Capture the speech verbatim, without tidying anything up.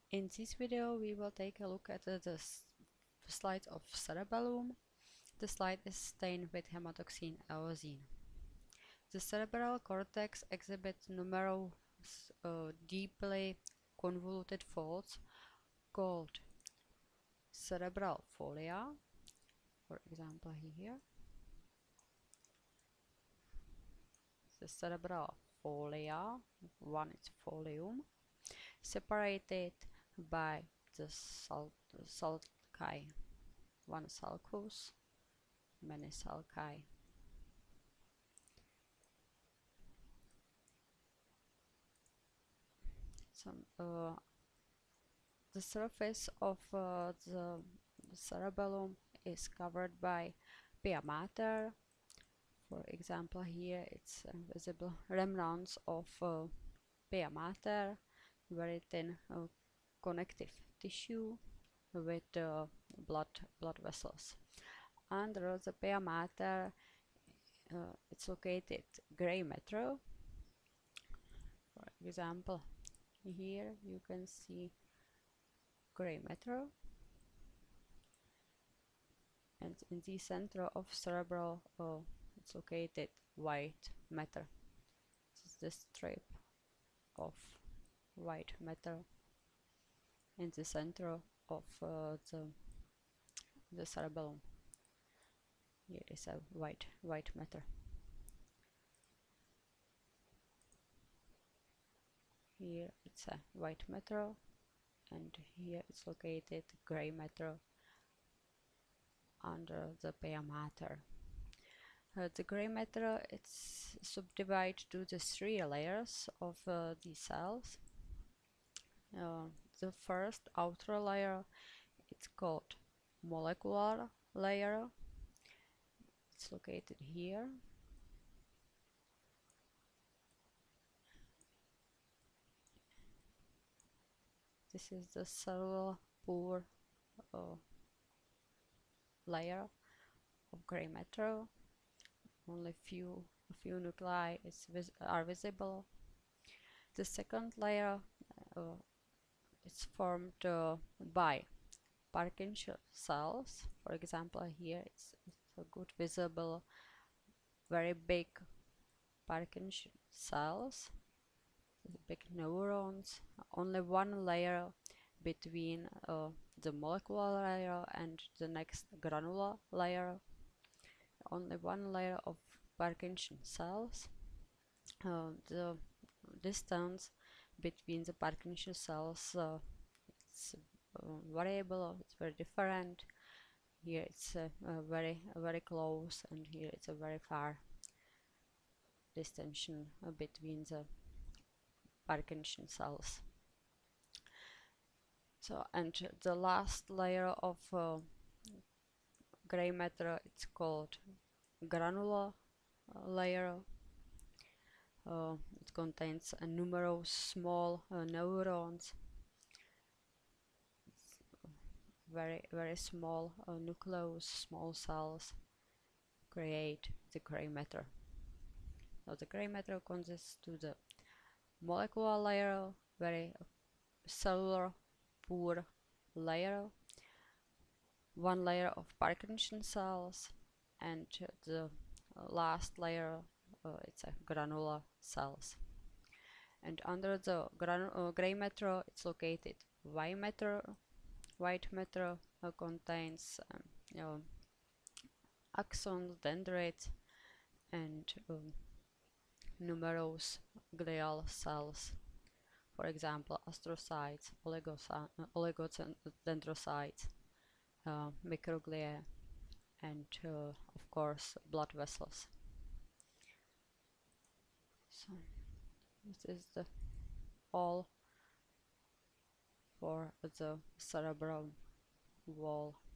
In this video we will take a look at uh, the slide of cerebellum. The slide is stained with hematoxylin-eosin. The cerebral cortex exhibits numerous uh, deeply convoluted folds called cerebral folia, for example here. The cerebral folia, one is folium, separated by the sul sulci, one sulcus, many sulci. Some, uh, the surface of uh, the cerebellum is covered by pia mater. For example, here it's uh, visible remnants of uh, pia mater, very thin uh, connective tissue with uh, blood blood vessels. Under the pia mater, uh, it's located gray matter. For example, here you can see gray matter, and in the center of cerebral, uh, it's located white matter. This is the strip of white matter in the center of uh, the the cerebellum. Here is a white white matter. Here it's a white matter, and here it's located gray matter under the pia mater. Uh, the gray matter, it's subdivided to the three layers of uh, these cells. Uh, the first outer layer, it's called molecular layer. It's located here. This is the cellular pore uh, layer of gray matter. Only few a few nuclei is vis are visible. The second layer uh, is formed uh, by Purkinje cells. For example, here it's, it's a good visible, very big Purkinje cells, big neurons. Only one layer between uh, the molecular layer and the next granular layer. Only one layer of Purkinje cells. Uh, the distance between the Purkinje cells uh, it's uh, variable, it's very different. Here it's uh, uh, very uh, very close, and here it's a very far distance uh, between the Purkinje cells. So, and the last layer of uh, gray matter, it's called granular uh, layer. Uh, it contains uh, numerous small uh, neurons, very very small uh, nucleus, small cells create the gray matter. So the gray matter consists to the molecular layer, very cellular pore layer, one layer of Purkinje cells, and the uh, last layer uh, it's a granular cells. And under the uh, gray matter, it's located white matter. White matter uh, contains um, you know, axons, dendrites, and um, numerous glial cells. For example, astrocytes, oligodendrocytes, uh, microglia, and uh, of course blood vessels. So this is the all for the cerebral wall.